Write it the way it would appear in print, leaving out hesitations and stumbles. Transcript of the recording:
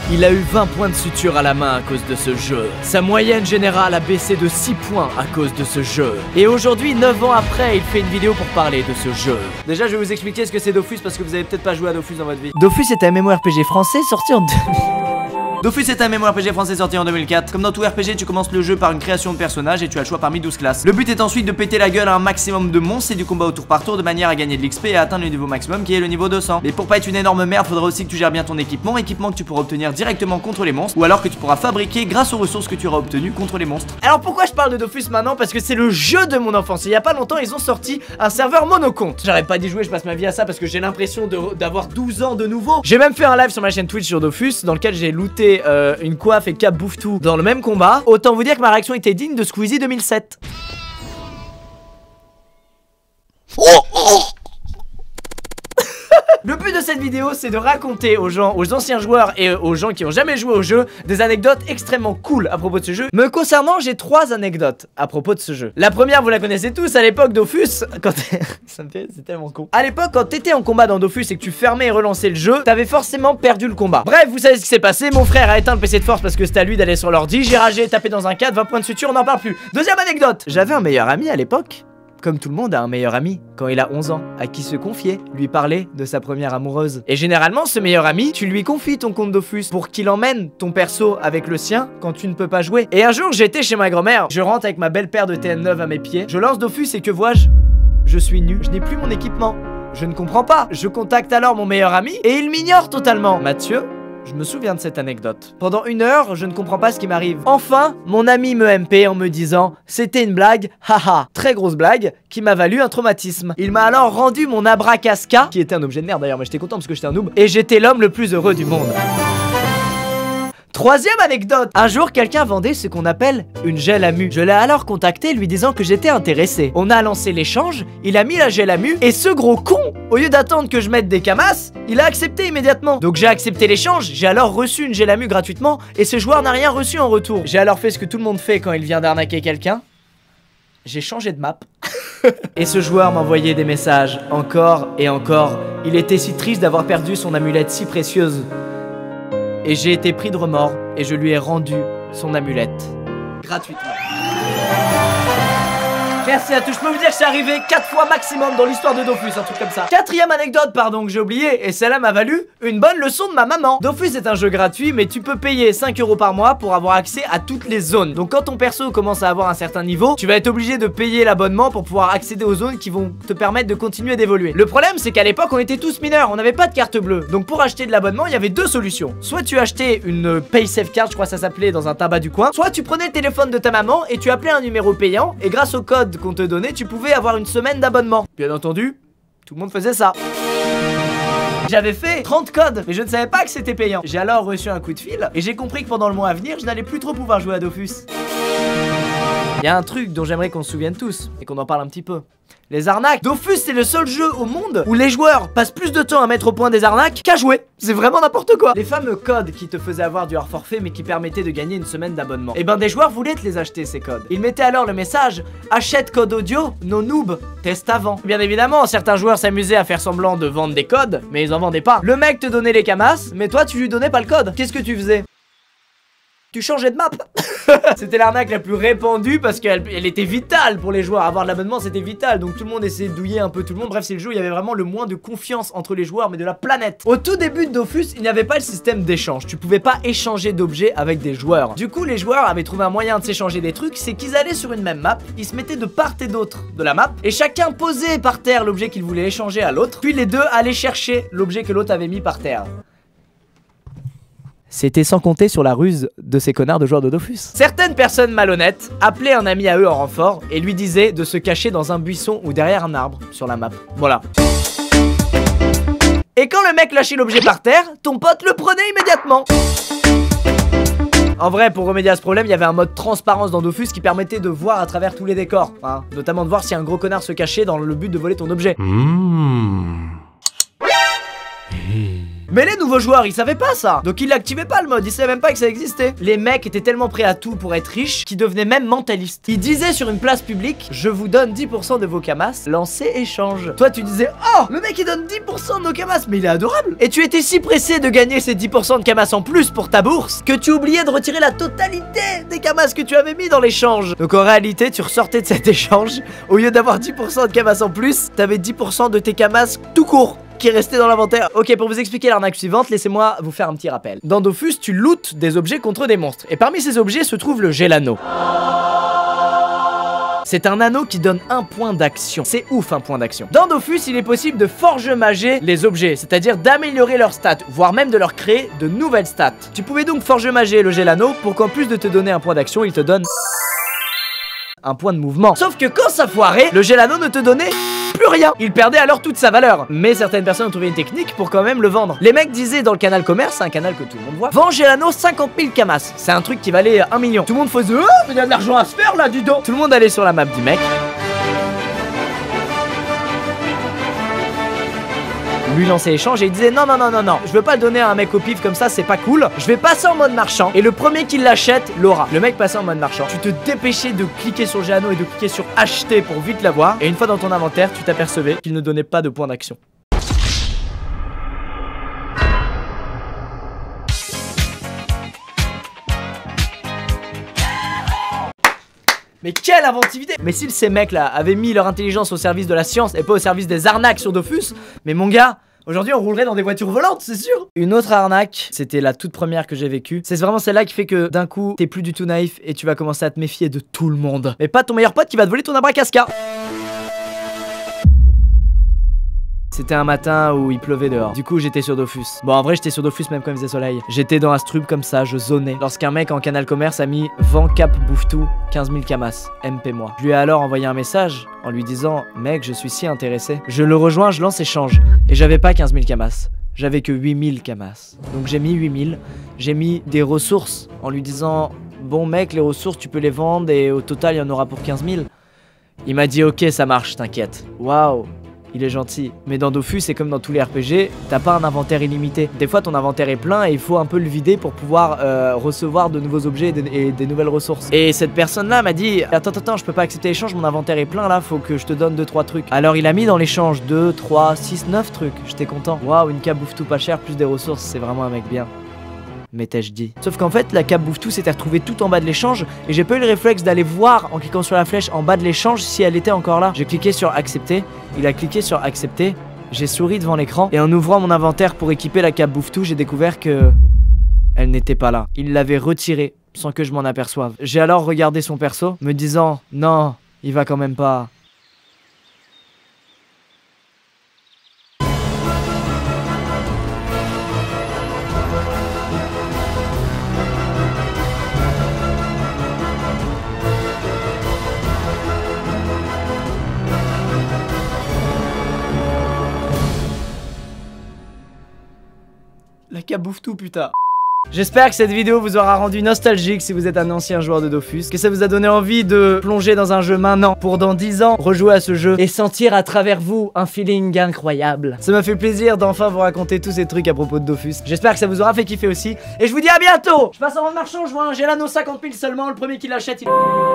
Il a eu 20 points de suture à la main à cause de ce jeu. Sa moyenne générale a baissé de 6 points à cause de ce jeu. Et aujourd'hui, 9 ans après, il fait une vidéo pour parler de ce jeu. Déjà, je vais vous expliquer ce que c'est Dofus parce que vous avez peut-être pas joué à Dofus dans votre vie. Dofus est un MMORPG français sorti en Dofus est un MMORPG français sorti en 2004. Comme dans tout RPG, tu commences le jeu par une création de personnage et tu as le choix parmi 12 classes. Le but est ensuite de péter la gueule à un maximum de monstres et du combat au tour par tour de manière à gagner de l'XP et à atteindre le niveau maximum qui est le niveau 200. Mais pour pas être une énorme merde, faudra aussi que tu gères bien ton équipement que tu pourras obtenir directement contre les monstres ou alors que tu pourras fabriquer grâce aux ressources que tu auras obtenues contre les monstres. Alors pourquoi je parle de Dofus maintenant? Parce que c'est le jeu de mon enfance. Il y a pas longtemps, ils ont sorti un serveur monocompte. J'arrête pas d'y jouer, je passe ma vie à ça parce que j'ai l'impression d'avoir 12 ans de nouveau. J'ai même fait un live sur ma chaîne Twitch sur Dofus dans lequel j'ai looté une coiffe et Cap bouffe tout dans le même combat. Autant vous dire que ma réaction était digne de Squeezie 2007. Le but de cette vidéo, c'est de raconter aux gens, aux anciens joueurs et aux gens qui ont jamais joué au jeu, des anecdotes extrêmement cool à propos de ce jeu. Me concernant, j'ai 3 anecdotes à propos de ce jeu. La première, vous la connaissez tous, à l'époque Dofus, quand ça me fait, c'est tellement con. À l'époque, quand t'étais en combat dans Dofus et que tu fermais et relançais le jeu, t'avais forcément perdu le combat. Bref, vous savez ce qui s'est passé, mon frère a éteint le PC de force parce que c'était à lui d'aller sur l'ordi, j'ai ragé, tapé dans un cadre, 20 points de suture, on n'en parle plus. Deuxième anecdote, j'avais un meilleur ami à l'époque. Comme tout le monde a un meilleur ami quand il a 11 ans, à qui se confier, lui parler de sa première amoureuse. Et généralement, ce meilleur ami, tu lui confies ton compte Dofus pour qu'il emmène ton perso avec le sien quand tu ne peux pas jouer. Et un jour, j'étais chez ma grand-mère, je rentre avec ma belle paire de TN9 à mes pieds, je lance Dofus et que vois-je? Je suis nu, je n'ai plus mon équipement. Je ne comprends pas. Je contacte alors mon meilleur ami et il m'ignore totalement. Mathieu, je me souviens de cette anecdote. Pendant 1 heure, je ne comprends pas ce qui m'arrive. Enfin, mon ami me MP en me disant « C'était une blague, haha ». Très grosse blague qui m'a valu un traumatisme. Il m'a alors rendu mon Abracasca, qui était un objet de merde d'ailleurs, mais j'étais content parce que j'étais un noob, et j'étais l'homme le plus heureux du monde. Troisième anecdote. Un jour, quelqu'un vendait ce qu'on appelle une gel à mu. Je l'ai alors contacté lui disant que j'étais intéressé. On a lancé l'échange, il a mis la gel à mu et ce gros con, au lieu d'attendre que je mette des camasses, il a accepté immédiatement. Donc j'ai accepté l'échange, j'ai alors reçu une gel à mu gratuitement et ce joueur n'a rien reçu en retour. J'ai alors fait ce que tout le monde fait quand il vient d'arnaquer quelqu'un. J'ai changé de map. Et ce joueur m'envoyait des messages encore et encore. Il était si triste d'avoir perdu son amulette si précieuse. Et j'ai été pris de remords et je lui ai rendu son amulette. Gratuitement. Merci à tous, je peux vous dire que c'est arrivé 4 fois maximum dans l'histoire de Dofus, un truc comme ça. Quatrième anecdote, pardon, que j'ai oublié, et celle-là m'a valu une bonne leçon de ma maman. Dofus est un jeu gratuit, mais tu peux payer 5 € par mois pour avoir accès à toutes les zones. Donc quand ton perso commence à avoir un certain niveau, tu vas être obligé de payer l'abonnement pour pouvoir accéder aux zones qui vont te permettre de continuer d'évoluer. Le problème, c'est qu'à l'époque, on était tous mineurs, on n'avait pas de carte bleue. Donc pour acheter de l'abonnement, il y avait 2 solutions. Soit tu achetais une PaySafe card, je crois que ça s'appelait, dans un tabac du coin. Soit tu prenais le téléphone de ta maman et tu appelais un numéro payant, et grâce au code qu'on te donnait, tu pouvais avoir une semaine d'abonnement. Bien entendu, tout le monde faisait ça. J'avais fait 30 codes, mais je ne savais pas que c'était payant. J'ai alors reçu un coup de fil et j'ai compris que pendant le mois à venir, je n'allais plus trop pouvoir jouer à Dofus. Il y a un truc dont j'aimerais qu'on se souvienne tous et qu'on en parle un petit peu. Les arnaques. Dofus, c'est le seul jeu au monde où les joueurs passent plus de temps à mettre au point des arnaques qu'à jouer. C'est vraiment n'importe quoi. Les fameux codes qui te faisaient avoir du hors forfait mais qui permettaient de gagner une semaine d'abonnement. Et ben des joueurs voulaient te les acheter ces codes. Ils mettaient alors le message « Achète code audio, nos noobs, teste avant ». Bien évidemment, certains joueurs s'amusaient à faire semblant de vendre des codes, mais ils en vendaient pas. Le mec te donnait les camasses, mais toi tu lui donnais pas le code. Qu'est-ce que tu faisais? Tu changeais de map. C'était l'arnaque la plus répandue parce qu'elle était vitale pour les joueurs. Avoir de l'abonnement, c'était vital. Donc tout le monde essayait de douiller un peu tout le monde. Bref, c'est le jeu où il y avait vraiment le moins de confiance entre les joueurs, mais de la planète. Au tout début de Dofus, il n'y avait pas le système d'échange. Tu pouvais pas échanger d'objets avec des joueurs. Du coup, les joueurs avaient trouvé un moyen de s'échanger des trucs. C'est qu'ils allaient sur une même map, ils se mettaient de part et d'autre de la map, et chacun posait par terre l'objet qu'il voulait échanger à l'autre. Puis les deux allaient chercher l'objet que l'autre avait mis par terre. C'était sans compter sur la ruse de ces connards de joueurs de Dofus. Certaines personnes malhonnêtes appelaient un ami à eux en renfort et lui disaient de se cacher dans un buisson ou derrière un arbre sur la map. Voilà. Et quand le mec lâchait l'objet par terre, ton pote le prenait immédiatement. En vrai, pour remédier à ce problème, il y avait un mode transparence dans Dofus qui permettait de voir à travers tous les décors, hein, notamment de voir si un gros connard se cachait dans le but de voler ton objet. Mais les nouveaux joueurs, ils savaient pas ça. Donc ils l'activaient pas le mode, ils savaient même pas que ça existait. Les mecs étaient tellement prêts à tout pour être riches qu'ils devenaient même mentalistes. Ils disaient sur une place publique, je vous donne 10% de vos camas, lancez échange. Toi tu disais, oh, le mec il donne 10% de nos camas, mais il est adorable. Et tu étais si pressé de gagner ces 10% de camas en plus pour ta bourse que tu oubliais de retirer la totalité des camas que tu avais mis dans l'échange. Donc en réalité tu ressortais de cet échange, au lieu d'avoir 10% de camas en plus, t'avais 10% de tes camas tout court qui est resté dans l'inventaire. Ok, pour vous expliquer l'arnaque suivante, laissez-moi vous faire un petit rappel. Dans Dofus, tu lootes des objets contre des monstres. Et parmi ces objets se trouve le Gelano. C'est un anneau qui donne un point d'action. C'est ouf un point d'action. Dans Dofus, il est possible de forge-mager les objets, c'est-à-dire d'améliorer leurs stats, voire même de leur créer de nouvelles stats. Tu pouvais donc forge-mager le Gelano pour qu'en plus de te donner un point d'action, il te donne un point de mouvement. Sauf que quand ça foirait, le Gelano ne te donnait plus rien. Il perdait alors toute sa valeur. Mais certaines personnes ont trouvé une technique pour quand même le vendre. Les mecs disaient dans le canal commerce, un canal que tout le monde voit, vends Gelano 50 000 camas. C'est un truc qui valait 1 million. Tout le monde faisait, oh, mais il y a de l'argent à se faire là, dis donc. Tout le monde allait sur la map du mec. Lui lançait échange et il disait non, je veux pas le donner à un mec au pif comme ça, c'est pas cool. Je vais passer en mode marchand et le premier qui l'achète l'aura. Le mec passait en mode marchand. Tu te dépêchais de cliquer sur le Gelano et de cliquer sur acheter pour vite l'avoir. Et une fois dans ton inventaire, tu t'apercevais qu'il ne donnait pas de point d'action. Mais quelle inventivité! Mais si ces mecs là avaient mis leur intelligence au service de la science et pas au service des arnaques sur Dofus, mais mon gars, aujourd'hui on roulerait dans des voitures volantes, c'est sûr! Une autre arnaque, c'était la toute première que j'ai vécue. C'est vraiment celle-là qui fait que d'un coup, t'es plus du tout naïf et tu vas commencer à te méfier de tout le monde. Mais pas ton meilleur pote qui va te voler ton abracasca! C'était un matin où il pleuvait dehors. Du coup, j'étais sur Dofus. Bon, en vrai, j'étais sur Dofus même quand il faisait soleil. J'étais dans un strub comme ça, je zonais. Lorsqu'un mec en canal commerce a mis vent cap bouffe tout, 15 000 camas, MP moi. Je lui ai alors envoyé un message en lui disant, mec, je suis si intéressé. Je le rejoins, je lance échange. Et j'avais pas 15 000 camas. J'avais que 8 000 camas. Donc j'ai mis 8 000. J'ai mis des ressources en lui disant, bon mec, les ressources, tu peux les vendre et au total, il y en aura pour 15 000. Il m'a dit, ok, ça marche, t'inquiète. Waouh. Il est gentil. Mais dans Dofus, c'est comme dans tous les RPG, t'as pas un inventaire illimité. Des fois, ton inventaire est plein et il faut un peu le vider pour pouvoir recevoir de nouveaux objets et des nouvelles ressources. Et cette personne-là m'a dit, attends, je peux pas accepter l'échange, mon inventaire est plein là, faut que je te donne 2-3 trucs. Alors il a mis dans l'échange 2, 3, 6, 9 trucs. J'étais content. Waouh, une cape bouffe tout pas cher, plus des ressources, c'est vraiment un mec bien. M'étais-je dit. Sauf qu'en fait, la cape bouffe tout s'était retrouvée tout en bas de l'échange et j'ai pas eu le réflexe d'aller voir en cliquant sur la flèche en bas de l'échange si elle était encore là. J'ai cliqué sur accepter, il a cliqué sur accepter, j'ai souri devant l'écran et en ouvrant mon inventaire pour équiper la cape bouffe tout, j'ai découvert que elle n'était pas là. Il l'avait retirée sans que je m'en aperçoive. J'ai alors regardé son perso, me disant non, il va quand même pas. La cape bouffe tout, putain. J'espère que cette vidéo vous aura rendu nostalgique si vous êtes un ancien joueur de Dofus, que ça vous a donné envie de plonger dans un jeu maintenant pour dans 10 ans rejouer à ce jeu et sentir à travers vous un feeling incroyable. Ça m'a fait plaisir d'enfin vous raconter tous ces trucs à propos de Dofus. J'espère que ça vous aura fait kiffer aussi et je vous dis à bientôt. Je passe en mode marchand, je vois un Gelano 50 000 seulement, le premier qui l'achète il...